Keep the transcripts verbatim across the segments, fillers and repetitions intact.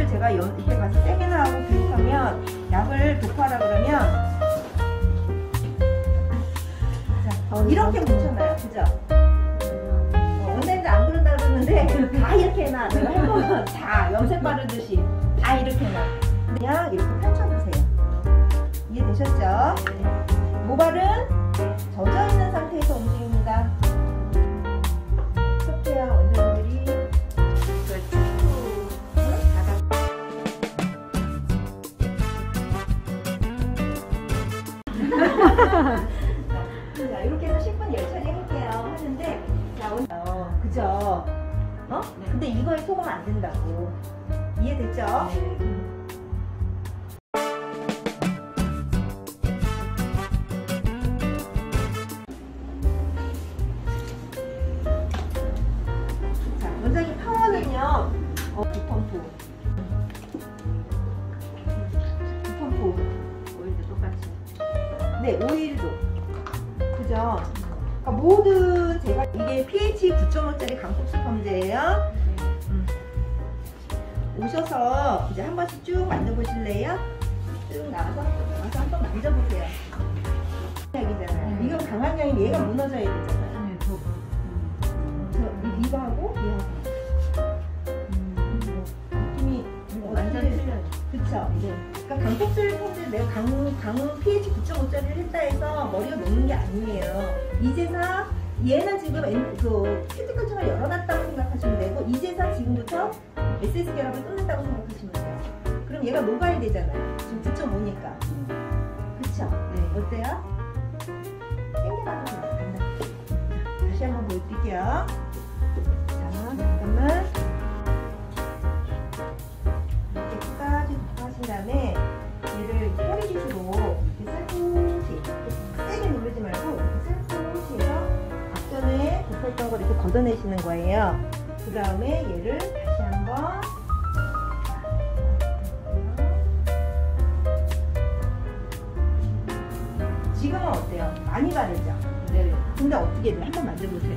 이거를 제가 연, 이렇게 가서 세미나 하고 교육하면 약을 도포하라 그러면 자, 이렇게 묻혀놔요. 그죠? 어, 원장님도 안 그런다 그러는데 다 이렇게 해놔. 내가 해보면 다 염색 바르듯이 다 이렇게 해놔. 그냥 이렇게 펼쳐보세요. 이해되셨죠? 모발은 젖어있는 상태에서 움직입니다. 섭해야 원장님들이 자, 이렇게 해서 십 분 열 처리 할게요. 하는데, 자, 오늘, 어, 그죠? 어? 네. 근데 이거에 속으면 안 된다고. 이해됐죠? 네. 자, 원장님 파워는요, 어, 부펌프. 부펌프. 오일도 똑같이. 네, 오일도. 그죠? 그러니까 모든 제가 이게 피에이치 구 점 오짜리 강폭 스펀지예요. 음. 오셔서 이제 한 번씩 쭉 만져보실래요? 쭉 나와서 와서 한번 만져보세요. 약이잖아요. 음. 이건 강한 약이면 얘가 무너져야 되잖아요. 음. 음. 저 이거 하고 이거 하고. 음. 느낌이 완전 틀려요. 그쵸? 네. 그러니까 강폭 스펀지 내가 강, 강 피에이치 구 점 오짜리를 했다 해서 머리가 녹는 게 아니에요. 이제사 얘는 지금 그 큐티클층을 열어놨다고 생각하시면 되고, 이제사 지금부터 에스에스 결합을 끊는다고 생각하시면 돼요. 그럼 얘가 녹아야 되잖아요. 지금 구 점 오니까. 그쵸? 네. 어때요? 땡겨가도 된다. 다시 한번 보여드릴게요. 자, 잠깐만. 이렇게 끝까지 하신 다음에 얘를 꼬리빗으로 이렇게 살포시, 세게 누르지 말고 이렇게 살포시 해서 앞전에 덮었던 걸 이렇게 걷어내시는 거예요. 그 다음에 얘를 다시 한번 지금은 어때요? 많이 바르죠? 네. 근데 어떻게 돼요? 한번 만져보세요.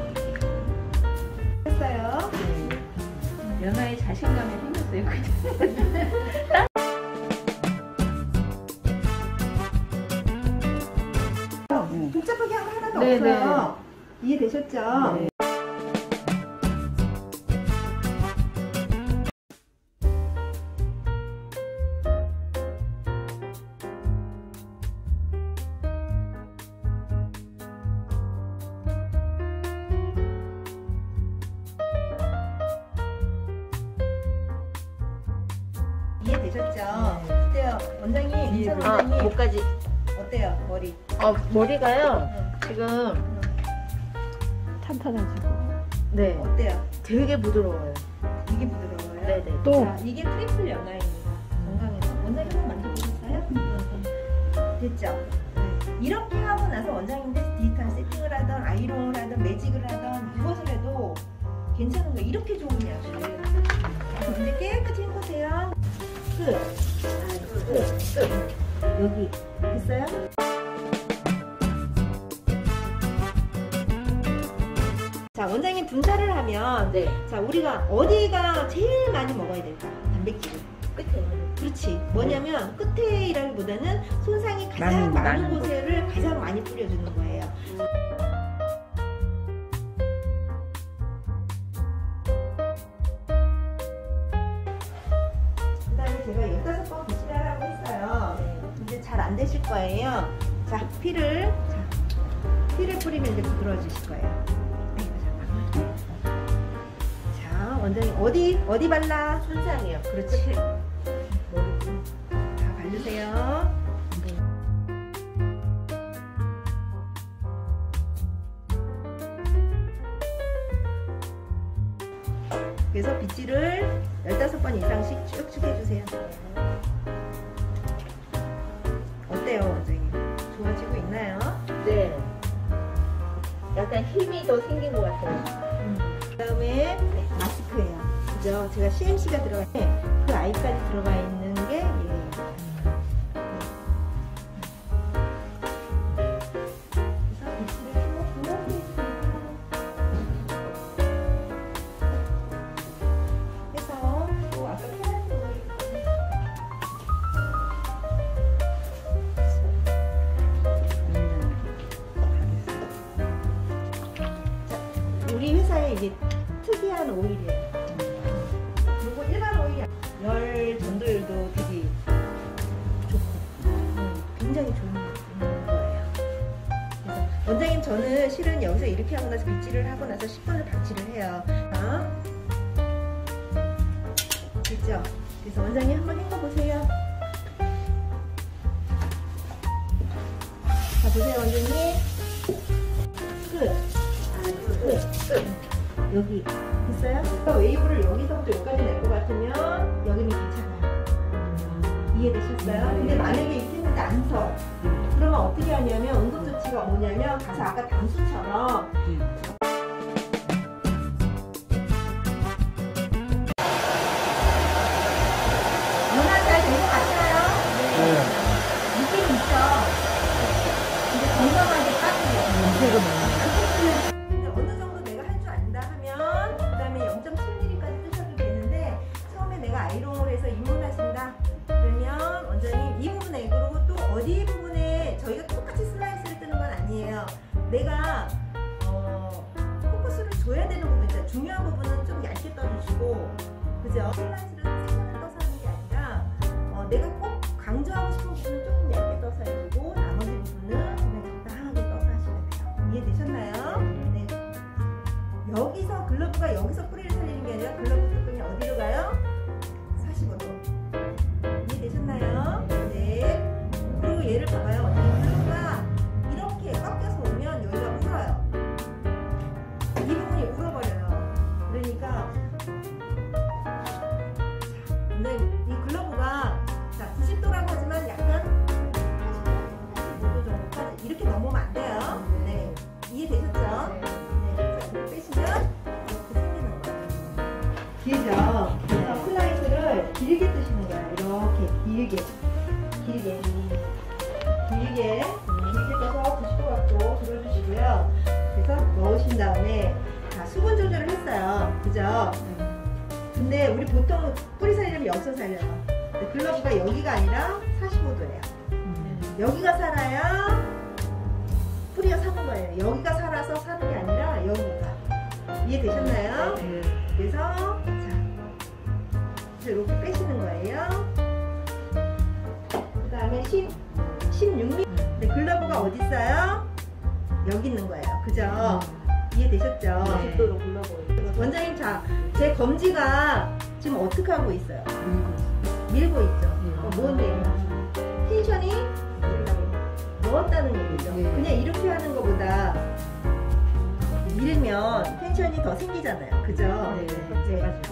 했어요? 네. 연하의 자신감이 생겼어요. 그죠? 복잡하게 한 거 하나도 네, 없어요. 네. 이해되셨죠? 네. 이해되셨죠? 네. 어때요? 원장님, 인천 원장님. 아, 목까지. 어때요? 머리? 어, 머리가요. 응. 지금 탄탄하시고. 네. 어때요? 되게 부드러워요. 이게 부드러워요? 네네. 또 자, 이게 트리플 연화입니다. 건강해서. 원장님 한번 만져보셨어요? 네. 됐죠? 네. 이렇게 하고 나서 원장님들 디지털 세팅을 하던 아이롱을 하던 매직을 하던 무엇을 해도 괜찮은 거예요. 이렇게 좋은 약을. 자, 이제 깨끗이 헹구세요. 끝. 끝. 끝. 여기. 됐어요? 자, 원장님 분사를 하면 네. 자, 우리가 어디가 제일 많이 먹어야 될까? 단백질을. 끝에. 그렇지. 뭐냐면 끝에라기보다는 손상이 가장 많이, 많은 많은 곳을 가장 많이 뿌려주는 거예요. 그 다음에 제가 열다섯 번 부시를 하라고 했어요. 이제 잘 안 되실 거예요. 자, 피를 자, 피를 뿌리면 이제 부드러워지실 거예요. 자, 원장님 어디 어디 발라? 손상이요. 그렇지. 다 바르세요. 그래서 빗질을 열다섯 번 이상씩 쭉쭉 해주세요. 어때요, 원장님? 좋아지고 있나요? 네. 약간 힘이 더 생긴 것 같아요. 음. 그 다음에 마스크예요. 그죠? 제가 씨엠씨가 들어가 있는데 그 아이까지 들어가 있는 게 얘예요. 그래서 빗질을 해놓고 해서 또 아까 표현한 근데 이게 특이한 오일이에요. 그리고 일반 오일이 열 전도율도 되게 좋고 음, 굉장히 좋은 거예요. 그래서 원장님 저는 실은 여기서 이렇게 하고 나서 빗질을 하고 나서 십 분을 박치를 해요. 자, 됐죠? 그래서 원장님 한번 헹궈보세요. 자, 보세요 원장님. 끝. 끝. 끝. 여기 됐어요? 웨이브를 여기서부터 여기까지 낼 것 같으면 여기는 괜찮아요. 이해되셨어요? 근데 만약에 이렇게 했는데 안 서. 그러면 어떻게 하냐면 응급조치가 뭐냐면 가서 아까 담수처럼 누나 잘 된 것 같아요? 네. 느낌 있죠? 근데 건강하게 빠지요. 근데 어느 정도 내가 할 줄 안다 하면 그 다음에 영 점 칠 밀리미터까지 뜨셔도 되는데 처음에 내가 아이롱을 해서 입문하신다 그러면 원장님 이 부분에 그리고 또 어디 부분에 저희가 똑같이 슬라이스를 뜨는 건 아니에요. 내가 어, 포커스를 줘야 되는 부분 있잖아요. 중요한 부분은 좀 얇게 떠주시고 그죠? 슬라이스를 세션을 떠서 하는 게 아니라 어, 내가 꼭 강조하고 싶은 부분은 조금 얇게 떠서 해주고 나머지 부분은 그냥 적당하게 떠서 하시면 돼요. 이해되셨나요? 네. 여기서 글러브가 여기서 뿌리를 살리는 게 아니라 글러브 뚜껑이 어디로 가요? 사십오 도. 이해되셨나요? 네. 그리고 얘를 봐봐요. 이 글러브가 이렇게 꺾여서 오면 여기가 울어요. 이 부분이 울어버려요. 그러니까 네, 이 글러브가 자, 구십 도라고 하지만 약간 팔십 도, 팔십오 도 정도까지 이렇게 넘으면 안 돼요. 네. 이해되셨죠? 네. 자, 이렇게 빼시면 이렇게 생기는 거예요. 길죠? 그래서 슬라이스를 길게 뜨시는 거예요. 이렇게 길게. 길게. 길게. 길게 떠서 구십 도 갖고 들어주시고요. 그래서 넣으신 다음에 자, 수분 조절을 했어요. 그죠? 근데 우리 보통 뿌리 살려면 여기서 살려요. 근데 글러브가 여기가 아니라 사십오 도예요. 여기가 살아야 뿌리가 사는 거예요. 여기가 살아서 사는 게 아니라 여기가. 이해되셨나요? 네. 그래서 자, 이렇게 빼시는 거예요. 그 다음에 십육 밀리미터. 근데 글러브가 어디 있어요? 여기 있는 거예요. 그죠? 이해되셨죠? 네. 도로 글러브. 원장님, 자, 제 검지가 지금 어떻게 하고 있어요? 밀고 있죠. 어, 뭔데요? 텐션이 넣었다는 얘기죠. 네. 그냥 이렇게 하는 것보다 밀면 텐션이 더 생기잖아요. 그죠? 네. 네.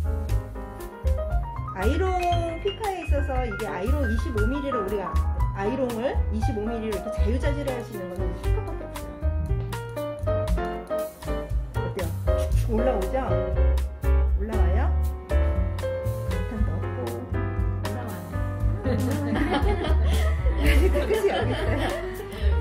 아이롱 피카에 있어서 이게 아이롱 이십오 밀리미터를 우리가 아이롱을 이십오 밀리미터로 이렇게 자유자재로 할 수 있는 거는 피카밖에 없어요. 어때요? 쭉 올라오죠? 올라와요? 감탄도 없고 올라와요. 끝이 여기 있어요.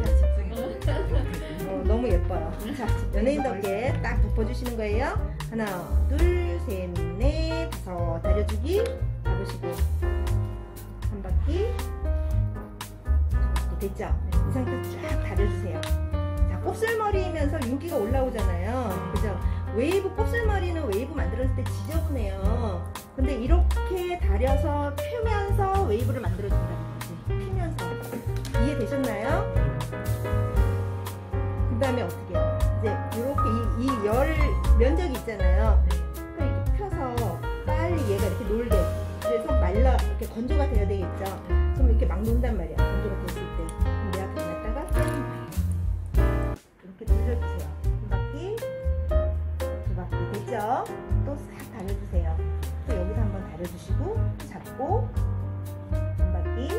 어, 너무 예뻐요. 자, 연예인답게 딱 덮어주시는 거예요. 하나, 둘, 셋, 넷, 다섯. 다려주기 잡으시고 한 바퀴, 두 바퀴 됐죠? 이 상태에서 쫙 다려주세요. 자, 곱슬머리면서 윤기가 올라오잖아요. 그죠? 웨이브 곱슬머리는 웨이브 만들었을 때 지저분해요. 근데 이렇게 다려서 펴면서 웨이브를 만들어준다는 거지. 피면서. 이해되셨나요? 그 다음에 어떻게 해요? 이제 이렇게 이, 이 열 면적이 있잖아요. 그러니까 이렇게 펴서 빨리 얘가 이렇게 놀게. 그래서 말라, 이렇게 건조가 돼야 되겠죠. 그럼 이렇게 막 논단 말이야. 건조가 됐을 때. 그럼 내가 그냥 갖다가 이렇게 돌려주세요. 한 바퀴, 두 바퀴 됐죠? 또 싹 다려주세요. 또 여기서 한번 다려주시고 잡고 한 바퀴,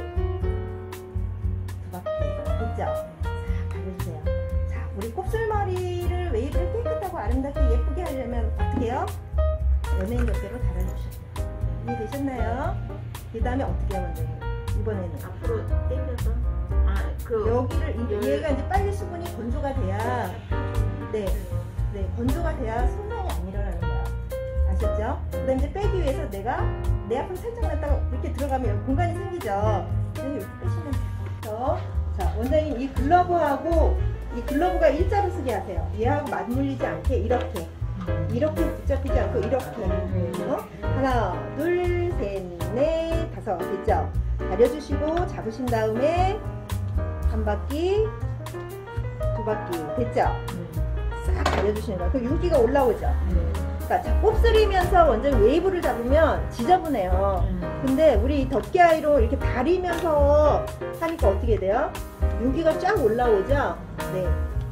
두 바퀴 됐죠? 싹 다려주세요. 자, 우리 곱슬머리를 웨이브를 깨끗하고 아름답게 예쁘게 하려면 어떻게 해요? 연예인 격대로 달아주셔요. 이해되셨나요? 그 다음에 어떻게 해요, 원장님? 이번에는 앞으로 당겨서 아그 여기를 이- 열- 얘가 이제 빨리 수분이 건조가 돼야 네, 네 건조가 돼야 손상이 안 일어나는 거야. 아셨죠? 그다음 이제 빼기 위해서 내가 내 앞으로 살짝 놨다가 이렇게 들어가면 여기 공간이 생기죠. 그래서 이렇게 빼시면 돼요. 자, 원장님 이 글러브하고 이 글러브가 일자로 쓰게 하세요. 얘하고 맞물리지 않게 이렇게 이렇게 붙잡히지 않고 이렇게. 어? 하나, 둘, 셋, 넷, 다섯. 됐죠? 다려주시고 잡으신 다음에 한 바퀴, 두 바퀴. 됐죠? 싹 다려주시는 거야. 그럼 윤기가 올라오죠? 그러니까 자, 곱슬이면서 완전 웨이브를 잡으면 지저분해요. 근데 우리 덮개 아이로 이렇게 다리면서 하니까 어떻게 돼요? 윤기가 쫙 올라오죠? 네.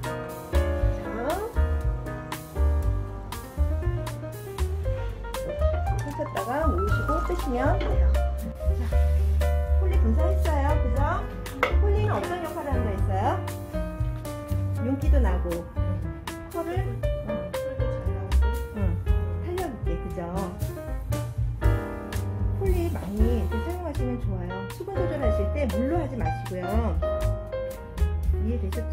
자, 펼쳤다가 놓으시고 빼시면 돼요. 자, 폴리 분사했어요. 그죠? 폴리는 어떤 역할을 한다 했어요? 윤기도 나고, 컬을 그죠? 폴리 많이 이렇게 사용하시면 좋아요. 수분 조절하실 때 물로 하지 마시고요. 이해되셨죠?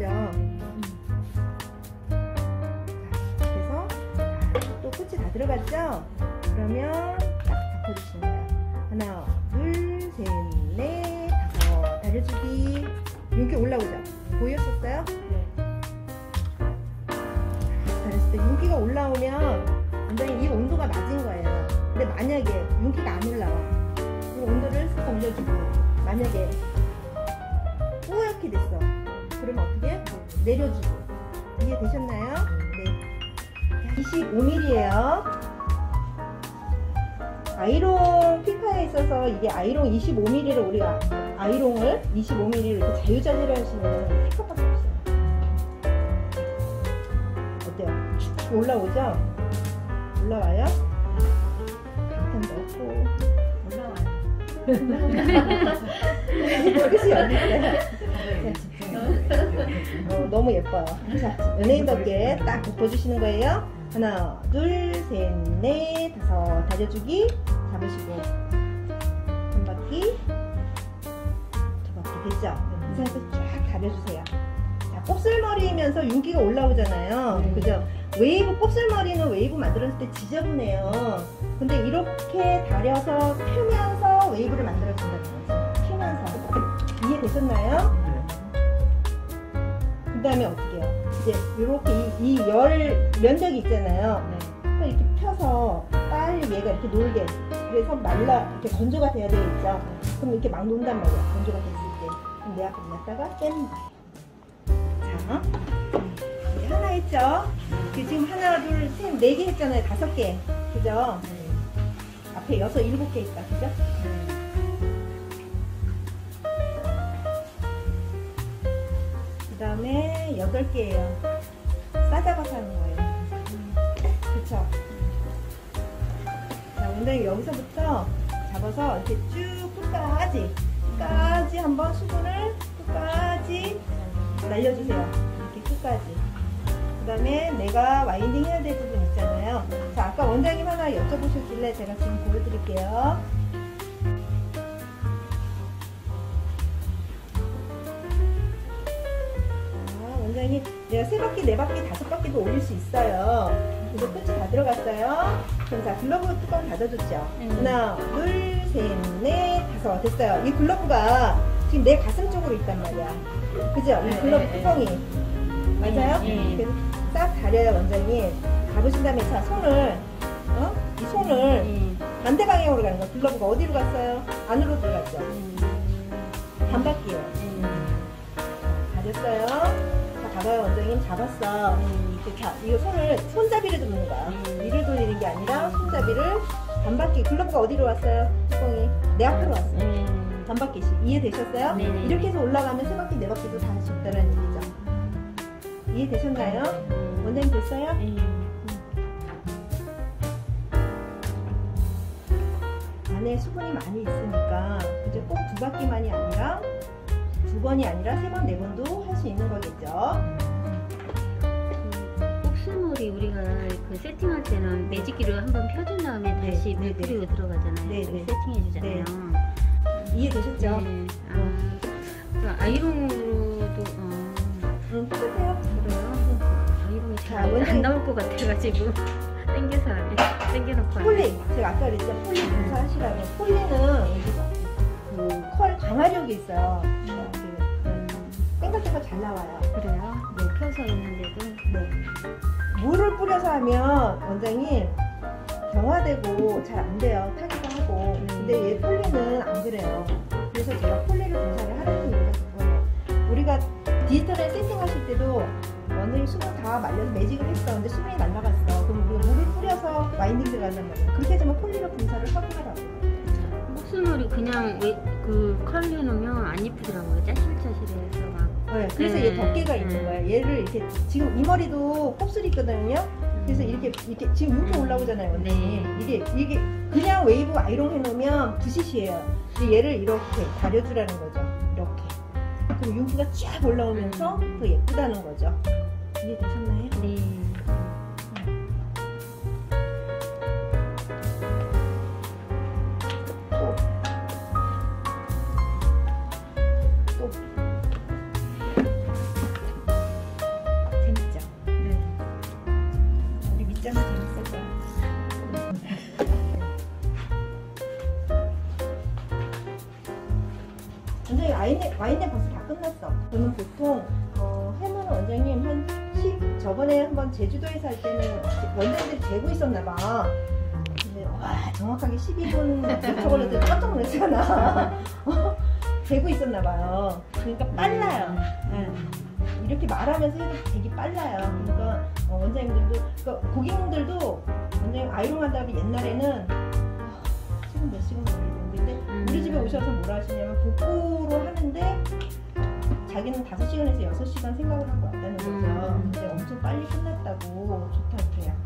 자, 그래서 또 끝이 다 들어갔죠? 그러면 딱 덮어주시는 거예요. 하나, 둘, 셋, 넷, 다섯. 다려주기. 윤기 올라오죠? 보였었어요? 네. 잘했을 때 윤기가 올라오면 완전히 이 온도가 낮은 거예요. 근데 만약에 윤기가 안 올라와, 이 온도를 싹 올려주고 만약에 뿌옇게 됐어, 그러면 어떻게? 내려주고. 이해되셨나요? 네. 이십오 밀리미터예요 아이롱 피카에 있어서 이게 아이롱 이십오 밀리미터를 우리가 아이롱을 이십오 밀리미터를 이렇게 자유자재로 하시면 피카밖에 없어요. 어때요? 쭉 올라오죠? 올라와요? 잠깐 넣고 올라와요. 그릇이 어디 있어요? 어, 너무 예뻐요. 자, 연예인 덮개 딱 덮어주시는 거예요. 하나, 둘, 셋, 넷, 다섯. 다려주기. 잡으시고 한 바퀴, 두 바퀴. 됐죠? 이 상태에서 쫙 다려주세요. 자, 곱슬머리면서 윤기가 올라오잖아요. 음. 그죠? 웨이브, 곱슬머리는 웨이브 만들었을 때 지저분해요. 근데 이렇게 다려서 펴면서 웨이브를 만들어준다는 거죠. 펴면서. 이해되셨나요? 그 다음에 어떻게 해요? 이제 이렇게 이 열 면적이 있잖아요. 네. 이렇게 펴서 빨리 얘가 이렇게 놀게. 그래서 말라, 이렇게 건조가 돼야 되겠죠. 그럼 이렇게 막 논단 말이야. 건조가 됐을 때. 그럼 내 앞에 놨다가 빼는 거예요. 자. 이제 하나 했죠? 지금 하나, 둘, 셋, 네 개 했잖아요. 다섯 개. 그죠? 네. 앞에 여섯, 일곱 개 있다. 그죠? 네. 그 다음에 여덟 개예요. 싸잡아서 하는 거예요. 그쵸? 자, 원장님 여기서부터 잡아서 이렇게 쭉 끝까지, 끝까지 한번 수분을 끝까지 날려주세요. 이렇게 끝까지. 그 다음에 내가 와인딩 해야 될 부분 있잖아요. 자, 아까 원장님 하나 여쭤보셨길래 제가 지금 보여드릴게요. 자, 원장님 내가 세 바퀴, 네 바퀴, 다섯 바퀴도 올릴 수 있어요. 그래서 끝이 다 들어갔어요. 그럼 자, 글러브 뚜껑 닫아줬죠? 음. 하나, 둘, 셋, 넷, 다섯. 됐어요. 이 글러브가 지금 내 가슴 쪽으로 있단 말이야. 그죠? 이 글러브 뚜껑이. 맞아요? 네. 그래서 싹 다려요, 원장님. 잡으신 다음에 자, 손을, 어? 이 손을 네. 반대 방향으로 가는 거야. 글러브가 어디로 갔어요? 안으로 들어갔죠? 음. 반바퀴요. 음. 다렸어요. 자, 봐봐요, 원장님. 잡았어. 음. 이렇게 자, 이거 손을, 손잡이를 잡는 거야. 음. 위를 돌리는 게 아니라 손잡이를 반바퀴. 글러브가 어디로 왔어요? 뚜껑이. 내 앞으로 왔어요. 음. 반바퀴씩. 이해되셨어요? 네. 이렇게 해서 올라가면 세 바퀴, 네 바퀴도 다 할 수 있다는 얘기죠. 이해되셨나요? 음. 원장님 됐어요? 음. 안에 수분이 많이 있으니까 이제 꼭 두 바퀴만이 아니라 두 번이 아니라 세 번, 네 번도 할 수 있는 거겠죠. 그 곱슬머리 우리가 그 세팅할 때는 매직기를 한번 펴준 다음에 네, 다시 네, 물뿌리고 네. 들어가잖아요. 네, 네. 세팅해 주잖아요. 네. 이해되셨죠? 네. 아, 그 아이롱으로도 어, 응, 펴세요. 그래요? 아이롱이 자, 잘 안 원장님. 나올 것 같아가지고 당겨서 당겨놓고 폴리, 제가 아까 그랬죠? 폴리 분사하시라고. 폴리는 그 컬 강화력이 있어요. 땡글땡글 잘 나와요. 그래요? 네, 펴서 있는데도 네. 물을 뿌려서 하면 원장님 경화되고 잘 안 돼요. 타기도 하고. 근데 얘 폴리는 안 그래요. 그래서 제가 폴리를 분사를 하라는 이유가 그거예요. 우리가 디지털에 세팅하실 때도 원장님 수분 다 말려서 매직을 했어. 근데 수분이 날라갔어. 그럼 우리가 물을 뿌려서 와인딩 들어간단 말이에요. 그렇게 해주면 폴리를 분사를 하고 하라고. 목수놀이 그냥 왜, 그 컬 해놓으면 안 이쁘더라고요. 짜실짜실해서 막. 네, 그래서 네, 얘 덮개가 있는 네. 거예요. 얘를 이렇게 지금 이 머리도 곱슬이 있거든요. 그래서 이렇게 이렇게 지금 이렇게 올라오잖아요, 원장님. 네. 이게 이게 그냥 웨이브 아이롱 해놓으면 부시시해요. 근데 얘를 이렇게 다려주라는 거죠. 이렇게. 그럼 윤기가 쫙 올라오면서 더 예쁘다는 거죠. 이해되셨나요? 네. 또. 또. 재밌죠? 네. 우리 밑장은 재밌을 거야. 원장님 와인에, 와인에 벌써 다 끝났어. 저는 보통 어, 해마는 원장님 한 십, 저번에 한번 제주도에서 할 때는 원장님들이 재고 있었나봐. 근데 와 정확하게 십이 분 저걸로 깜짝 놀랐잖아. 재고 있었나봐요. 그러니까 빨라요. 네. 이렇게 말하면서 해도 되게 빨라요. 그러니까 어, 원장님들도 그러니까 고객님들도 원장님 아이롱 한다고 옛날에는 아, 지금 몇 시간 걸리는데 근데 우리 집에 오셔서 뭐라 하시냐면 복구로 하는데 자기는 다섯 시간에서 여섯 시간 생각을 하고 왔다는 거죠. 음. 근데 엄청 빨리 끝났다고 좋다고 해요.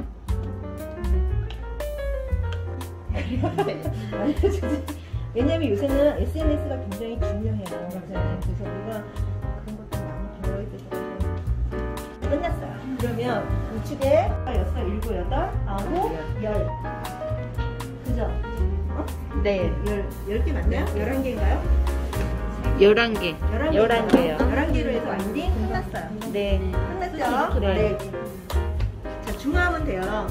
왜냐면 요새는 에스엔에스가 굉장히 중요해요. 맞아요. 그래서 우리가 그런 것도 많이 배워야 되거든요. 끝났어요. 그러면 우측에 여섯, 일곱, 여덟, 아홉, 열. 그죠? 어? 네. 열, 열 개 맞나요? 열한 개인가요? 열한 개. 열한 열한 개요. 열한 개로 해서 와인딩 끝났어요. 네. 끝났죠? 네. 자, 중화하면 돼요.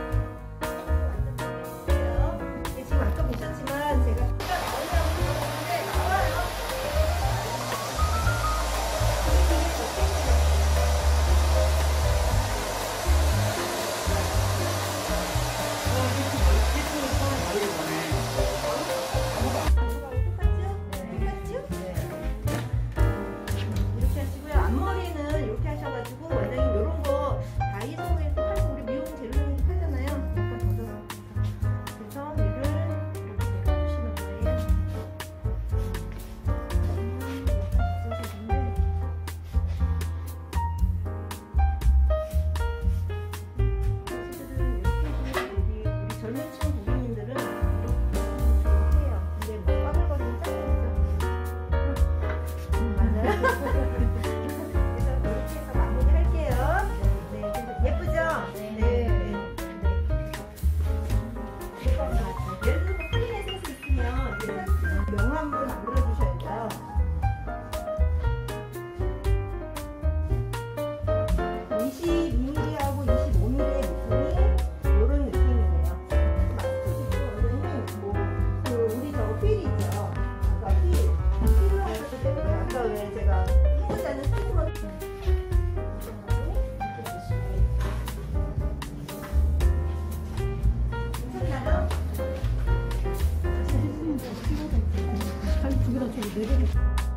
네, 지금 아까 보셨지만 제가 피가 나오냐고 물어봤는데 나와요. 이렇게 하시고요. 앞머리는 이렇게 하셔가지고 원장님 이런 거 다이소에서 팔고 우리 미용 재료용도 팔잖아요. 약간 걷어서 그래서 얘를 이렇게 내려주시는 거예요. 사실은 이렇게 해주면 우리 젊은 층 고객님들은 이렇게 해요. 근데 뭐 빠글거리면 짜증나죠. 맞아요. 그래서 이렇게 해서 마무리 할게요. 네, 그래서 예쁘죠? 네. 네. 네. 예를 들어서 클린 에센스 있으면 에센스 명함을 만들어 주셔야죠. 이십이 밀리미터하고 이십오 밀리미터의 느낌이 이런 느낌이네요. 마스크 원장님 뭐 그 우리 저 휠 있죠? 아까 휠 휠로 하셨을 때 그래요. 아까 왜 제가 해보자는 휠로 괜찮나요? 한 두 개나 저기 네 개.